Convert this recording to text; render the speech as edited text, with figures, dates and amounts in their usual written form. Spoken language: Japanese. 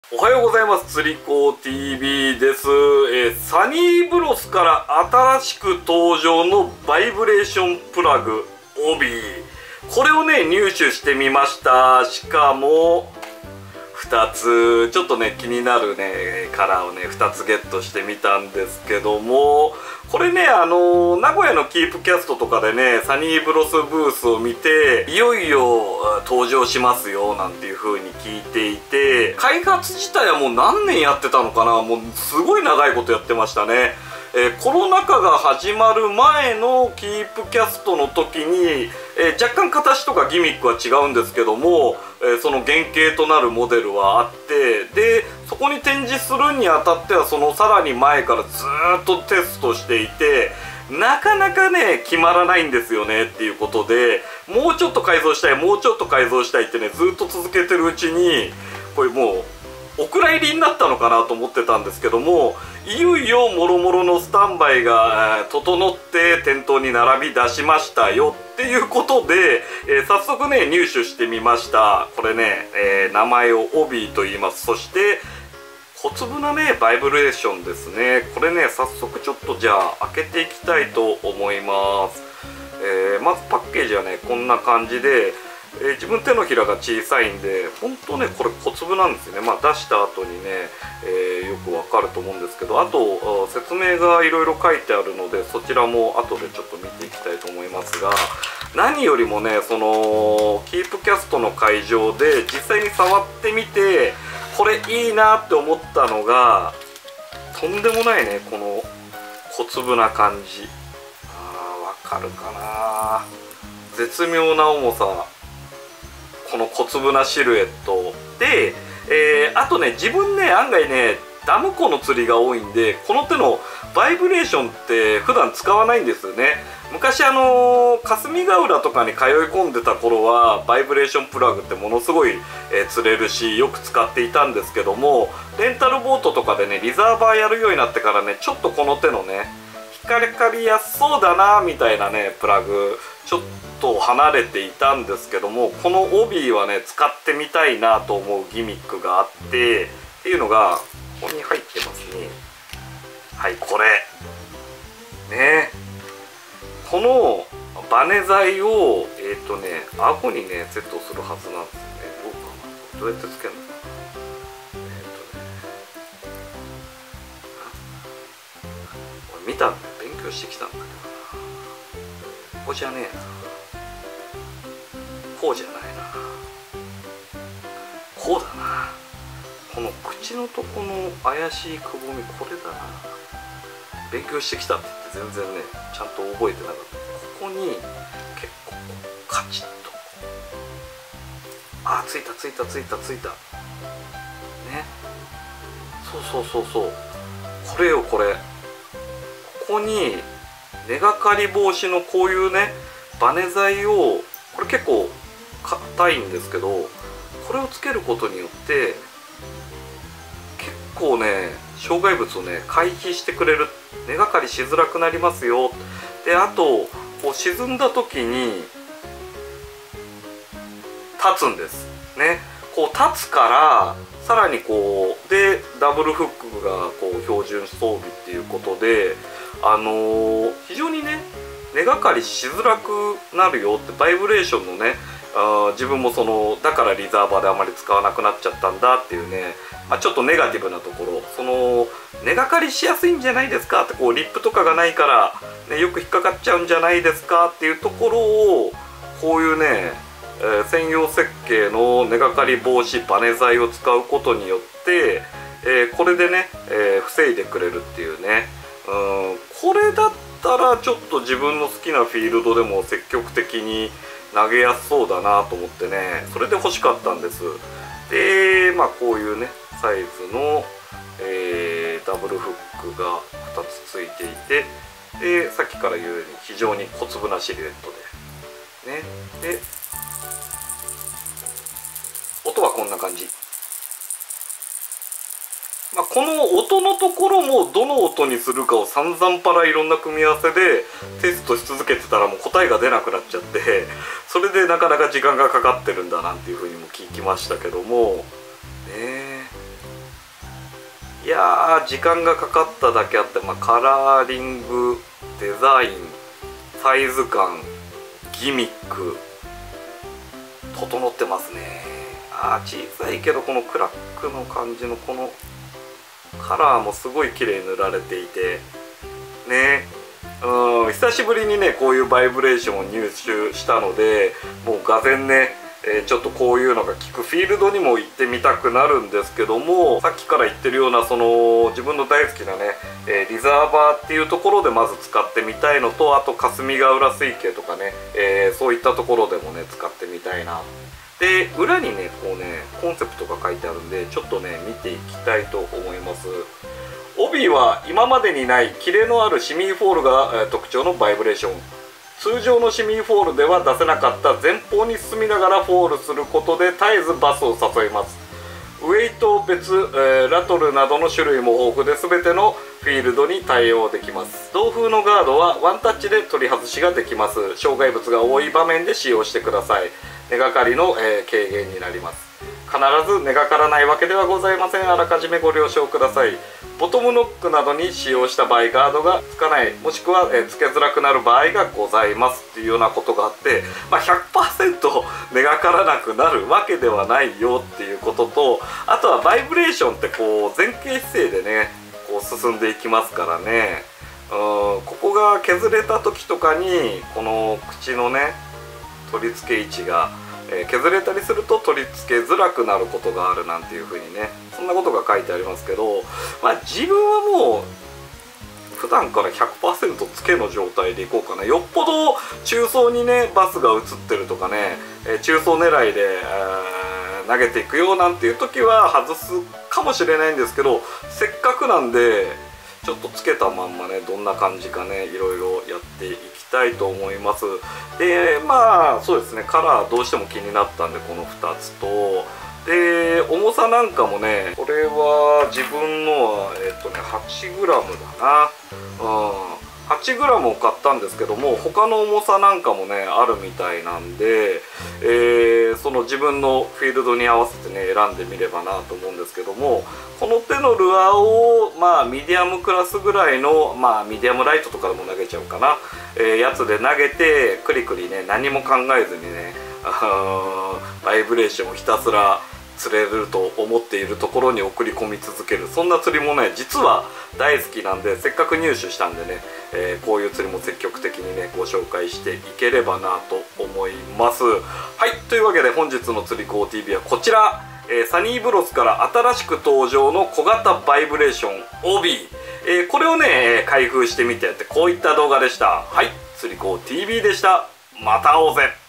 おはようございます。釣り子 TV です。サニーブロスから新しく登場のバイブレーションプラグ帯、これをね入手してみました。しかも2つちょっとね気になるねカラーをね2つゲットしてみたんですけども、これね名古屋のキープキャストとかでねサニーブロスブースを見て、いよいよ登場しますよなんていう風に聞いていて、開発自体はもう何年やってたのかな、もうすごい長いことやってましたね。コロナ禍が始まる前のキープキャストの時に、若干形とかギミックは違うんですけども、その原型となるモデルはあって、でそこに展示するにあたってはそのさらに前からずっとテストしていて、なかなかね決まらないんですよねっていうことで、もうちょっと改造したいもうちょっと改造したいってねずっと続けてるうちに、これもうお蔵入りになったのかなと思ってたんですけども、いよいよもろもろのスタンバイが整って店頭に並び出しましたよっていうことで、早速ね入手してみました。これね、名前をオビーと言います。そして小粒なねバイブレーションですね。これね早速ちょっとじゃあ開けていきたいと思います。まずパッケージはねこんな感じで、自分手のひらが小さいんで本当ねこれ小粒なんですよね。出した後にね、よくわかると思うんですけど、あと説明がいろいろ書いてあるのでそちらも後でちょっと見ていきたいと思いますが、何よりもねそのキープキャストの会場で実際に触ってみてこれいいなって思ったのが、とんでもないねこの小粒な感じ。わかるかな、絶妙な重さ、この小粒なシルエットで、あとね自分ね案外ねダム湖の釣りが多いんで、この手のバイブレーションって普段使わないんですよね。昔霞ヶ浦とかに通い込んでた頃はバイブレーションプラグってものすごい、釣れるしよく使っていたんですけども、レンタルボートとかでねリザーバーやるようになってからねちょっとこの手のね光りやすそうだなみたいなねプラグちょっと離れていたんですけども、この帯はね使ってみたいなと思うギミックがあってっていうのがここに入ってますね。はい、これね、このバネ材を顎にねセットするはずなんですよね。どうかな、どうやってつけるのかな。これ見たんだよ、勉強してきたんだけどな。ここじゃねえな、こうじゃないな、こうだな。この口のとこの怪しいくぼみ、これだな。勉強してきたって言って全然ねちゃんと覚えてなかった。ここに結構カチッと、ついたついたついたついたね。そうこれよこれ。ここに根がかり防止のこういうねバネ材を、これ結構硬いんですけど、これをつけることによって結構ね障害物をね回避してくれる。根がかりしづらくなりますよ。であとこう沈んだ時に立つんですね。こう立つからさらにこうでダブルフックがこう標準装備っていうことで、非常にね根がかりしづらくなるよって、バイブレーションのね自分もだからリザーバーであまり使わなくなっちゃったんだっていうね、ちょっとネガティブなところ、根がかりしやすいんじゃないですかって、こうリップとかがないから、ね、よく引っかかっちゃうんじゃないですかっていうところをこういうね、専用設計の根がかり防止バネ材を使うことによって、これでね、防いでくれるっていうね、これだったらちょっと自分の好きなフィールドでも積極的に投げやすそうだなと思ってね、それで欲しかったんです。でこういうねサイズの、ダブルフックが2つついていて、でさっきから言うように非常に小粒なシルエットでね、で音はこんな感じ。この音のところもどの音にするかを散々パラいろんな組み合わせでテストし続けてたらもう答えが出なくなっちゃって、それでなかなか時間がかかってるんだなんていうふうにも聞きましたけどもね。 やー時間がかかっただけあって、カラーリング、デザイン、サイズ感、ギミック整ってますね。小さいけどこのクラックの感じのこのカラーもすごい綺麗に塗られていてね、久しぶりにねこういうバイブレーションを入手したので、もうがぜんね、ちょっとこういうのが効くフィールドにも行ってみたくなるんですけども、さっきから言ってるようなその自分の大好きなね、リザーバーっていうところでまず使ってみたいのと、あと霞ヶ浦水系とかね、そういったところでもね使ってみたいな。で裏にねこうねコンセプトが書いてあるんで、ちょっとね見ていきたいと思います。帯は今までにないキレのあるシミーフォールが特徴のバイブレーション。通常のシミーフォールでは出せなかった前方に進みながらフォールすることで絶えずバスを誘います。ウェイト別、ラトルなどの種類も豊富で全てのフィールドに対応できます。同風のガードはワンタッチで取り外しができます。障害物が多い場面で使用してください。根がかりの、軽減になります。必ず根がからないわけではございません。あらかじめご了承ください。ボトムノックなどに使用した場合ガードがつかない、もしくは、つけづらくなる場合がございますっていうようなことがあって、100% 根がからなくなるわけではないよっていうことと、あとはバイブレーションってこう前傾姿勢でねこう進んでいきますからね、ここが削れた時とかにこの口のね取り付け位置が削れたりすると取り付けづらくなることがあるなんていう風にね、そんなことが書いてありますけど、自分はもう普段から 100% つけの状態でいこうかな。よっぽど中層にねバスが映ってるとかね、中層狙いで投げていくよなんていう時は外すかもしれないんですけど、せっかくなんでちょっとつけたまんまねどんな感じかねいろいろやっていきたいと思います。でそうですね、カラーどうしても気になったんでこの2つと、で重さなんかもね、これは自分のは8g だな。8g を買ったんですけども、他の重さなんかもねあるみたいなんで、その自分のフィールドに合わせてね選んでみればなと思うんですけども、この手のルアーをミディアムクラスぐらいのミディアムライトとかでも投げちゃうかな、やつで投げてクリクリね何も考えずにねバイブレーションをひたすら釣れると思っているところに送り込み続ける、そんな釣りもね実は大好きなんで、せっかく入手したんでね、こういう釣りも積極的にねご紹介していければなと思います。はい、というわけで本日の釣り子 TV はこちら、サニーブロスから新しく登場の小型バイブレーション OB、これをね開封してみてこういった動画でした。はい、釣り子 TV でした。また会おうぜ。